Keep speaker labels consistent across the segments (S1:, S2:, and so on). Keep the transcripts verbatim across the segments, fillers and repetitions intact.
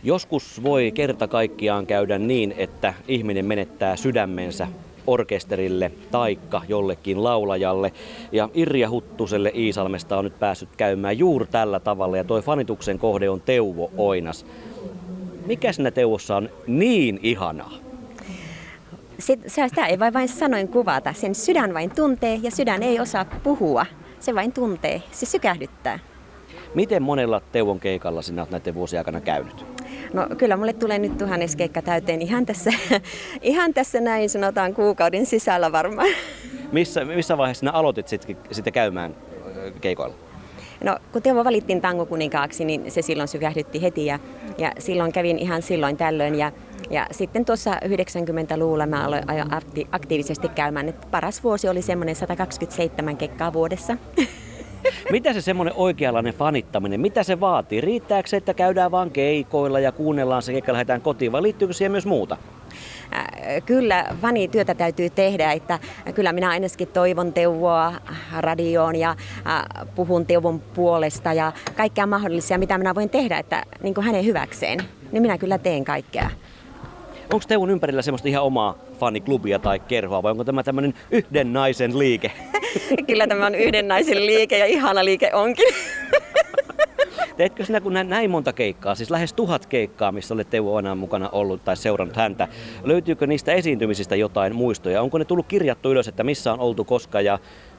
S1: Joskus voi kerta kaikkiaan käydä niin, että ihminen menettää sydämensä orkesterille taikka jollekin laulajalle. Ja Irja Huttuselle Iisalmesta on nyt päässyt käymään juuri tällä tavalla ja toi fanituksen kohde on Teuvo Oinas. Mikä siinä Teuvossa on niin ihanaa?
S2: Sitä ei vain, vain sanoin kuvata. Sen sydän vain tuntee ja sydän ei osaa puhua. Se vain tuntee, se sykähdyttää.
S1: Miten monella Teuvon keikalla sinä olet näiden vuosien aikana käynyt?
S2: No kyllä mulle tulee nyt tuhannes keikka täyteen ihan tässä, ihan tässä näin sanotaan kuukauden sisällä varmaan.
S1: Missä, missä vaiheessa sinä aloitit sitten sit käymään keikoilla?
S2: No kun Teuvo valittiin tangokuninkaaksi, niin se silloin sykähdytti heti ja, ja silloin kävin ihan silloin tällöin. Ja, ja sitten tuossa yhdeksänkymmentäluvulla mä aloin aktiivisesti käymään, että paras vuosi oli semmoinen sata kaksikymmentäseitsemän keikkaa vuodessa.
S1: Mitä se semmoinen oikeanlainen fanittaminen, mitä se vaatii? Riittääkö se, että käydään vaan keikoilla ja kuunnellaan se keikka ja lähdetään kotiin, vai liittyykö siihen myös muuta?
S2: Kyllä fanityötä täytyy tehdä, että kyllä minä ainakin toivon Teuvoa radioon ja puhun Teuvon puolesta ja kaikkea mahdollisia, mitä minä voin tehdä, että niin kuin hänen hyväkseen, niin minä kyllä teen kaikkea.
S1: Onko Teuvon ympärillä semmoista ihan omaa faniklubia tai kerhoa vai onko tämä tämmöinen yhden naisen liike?
S2: Kyllä tämä on yhden naisen liike ja ihana liike onkin.
S1: Teetkö sinä kun näin monta keikkaa, siis lähes tuhat keikkaa, missä olet Teuvo Oinas mukana ollut tai seurannut häntä, löytyykö niistä esiintymisistä jotain muistoja? Onko ne tullut kirjattu ylös, että missä on oltu koska ja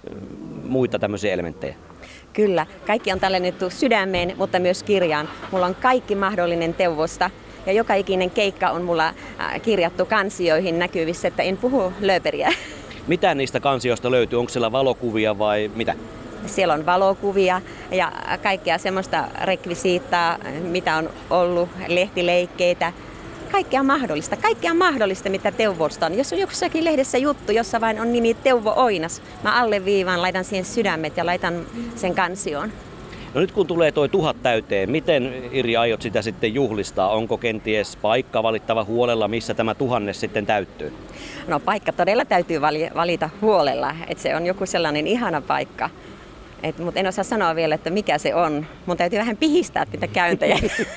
S1: muita tämmöisiä elementtejä?
S2: Kyllä, kaikki on tallennettu sydämeen, mutta myös kirjaan. Mulla on kaikki mahdollinen Teuvosta. Ja joka ikinen keikka on mulla kirjattu kansioihin näkyvissä, että en puhu lööperiä.
S1: Mitä niistä kansioista löytyy? Onko siellä valokuvia vai mitä?
S2: Siellä on valokuvia ja kaikkea semmoista rekvisiittaa, mitä on ollut, lehtileikkeitä. Kaikkea mahdollista, kaikkea mahdollista, mitä Teuvosta on. Jos on jossakin lehdessä juttu, jossa vain on nimi Teuvo Oinas, mä alleviivaan, laitan siihen sydämet ja laitan sen kansioon.
S1: No nyt kun tulee toi tuhat täyteen, miten Irja aiot sitä sitten juhlistaa? Onko kenties paikka valittava huolella, missä tämä tuhannes sitten täyttyy?
S2: No paikka todella täytyy valita huolella, että se on joku sellainen ihana paikka. Mutta en osaa sanoa vielä, että mikä se on. Mun täytyy vähän pihistää niitä käyntejä.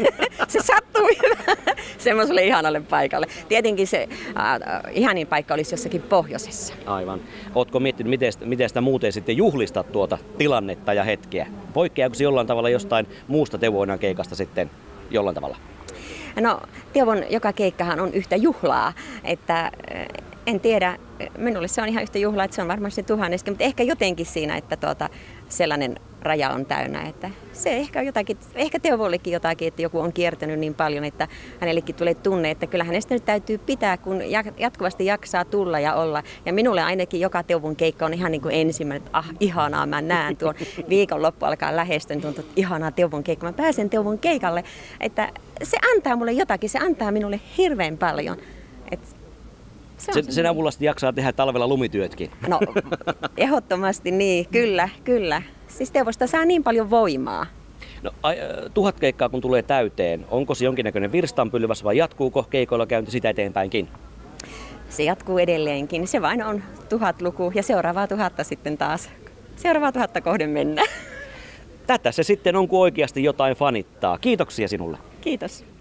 S2: Se sattuu semmoiselle ihanalle paikalle. Tietenkin se äh, ihanin paikka olisi jossakin pohjoisessa.
S1: Aivan. Ootko miettinyt, miten, miten sitä muuten sitten juhlistat tuota tilannetta ja hetkeä? Poikkeako se jollain tavalla jostain muusta Teuvo Oinas keikasta sitten jollain tavalla?
S2: No Teuvon joka keikkahan on yhtä juhlaa, että en tiedä, minulle se on ihan yhtä juhlaa, että se on varmasti tuhanneskin, mutta ehkä jotenkin siinä, että tuota, sellainen raja on täynnä, että se ehkä on jotakin, ehkä Teuvollekin jotakin, että joku on kiertänyt niin paljon, että hänellekin tulee tunne, että kyllä hänestä nyt täytyy pitää, kun jatkuvasti jaksaa tulla ja olla. Ja minulle ainakin joka Teuvon keikka on ihan niin kuin ensimmäinen, että ah, ihanaa, mä näen tuon viikonloppu alkaa lähestyä, niin tuntuu, että ihanaa Teuvon keikka, mä pääsen Teuvon keikalle, että se antaa mulle jotakin, se antaa minulle hirveän paljon. Että
S1: Sen, sen avulla jaksaa tehdä talvella lumityötkin.
S2: No, ehdottomasti niin, kyllä, kyllä. Siis Teuvosta saa niin paljon voimaa.
S1: No, ai, tuhat keikkaa kun tulee täyteen, onko se jonkinnäköinen virstanpylväs vai jatkuuko keikoilla käynti sitä eteenpäinkin?
S2: Se jatkuu edelleenkin. Se vain on tuhat luku ja seuraavaa tuhatta sitten taas. Seuraavaa tuhatta kohden mennään.
S1: Tätä se sitten on, kun oikeasti jotain fanittaa. Kiitoksia sinulle.
S2: Kiitos.